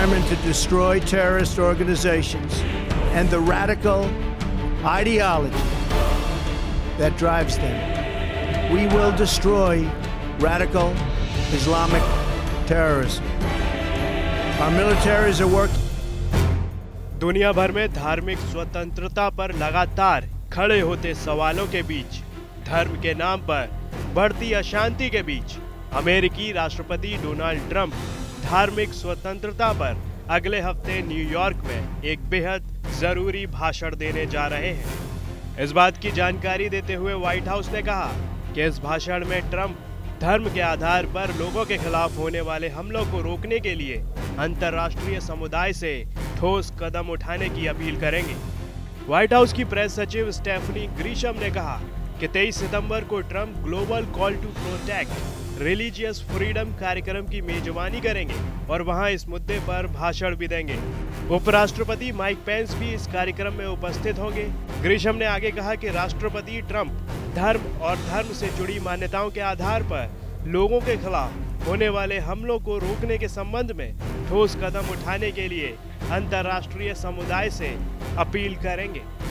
determined to destroy terrorist organizations and the radical ideology that drives them. We will destroy radical Islamic terrorism. Our militaries are working. दुनिया भर में धार्मिक स्वतंत्रता पर लगातार खड़े होते सवालों के बीच, धर्म के नाम पर बढ़ती अशांति के बीच, अमेरिकी राष्ट्रपति डोनाल्ड ट्रंप धार्मिक स्वतंत्रता पर अगले हफ्ते न्यूयॉर्क में एक बेहद जरूरी भाषण देने जा रहे हैं। इस बात की जानकारी देते हुए व्हाइट हाउस ने कहा कि इस भाषण में ट्रंप धर्म के आधार पर लोगों के खिलाफ होने वाले हमलों को रोकने के लिए अंतर्राष्ट्रीय समुदाय से ठोस कदम उठाने की अपील करेंगे। व्हाइट हाउस की प्रेस सचिव स्टेफनी ग्रीशम ने कहा कि 23 सितंबर को Trump Global Call to Protect Religious Freedom कार्यक्रम की मेजबानी करेंगे और वहां इस मुद्दे पर भाषण भी देंगे। उपराष्ट्रपति माइक पेंस भी इस कार्यक्रम में उपस्थित होंगे। ग्रीशम ने आगे कहा कि राष्ट्रपति ट्रंप धर्म और धर्म से जुड़ी मान्यताओं के आधार पर लोगों के खिलाफ होने वाले हमलों को रोकने के संबंध में ठोस कदम उठाने के लिए अंतर्राष्ट्रीय समुदाय से अपील करेंगे।